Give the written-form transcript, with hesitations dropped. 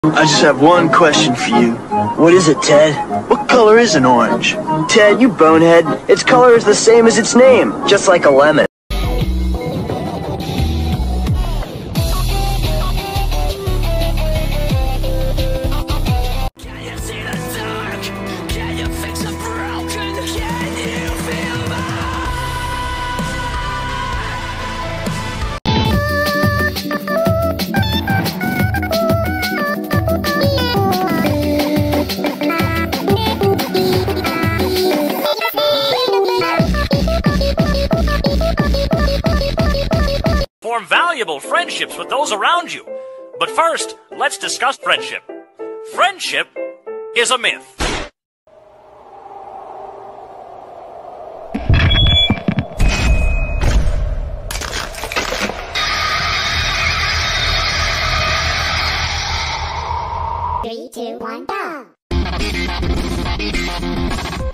I just have one question for you. What is it, Ted? What color is an orange? Ted, you bonehead. Its color is the same as its name, just like a lemon. Can you see the dark? Can you fix the broken? Can you feel Form valuable friendships with those around you. But first, let's discuss friendship. Friendship is a myth. Three, two, one, go!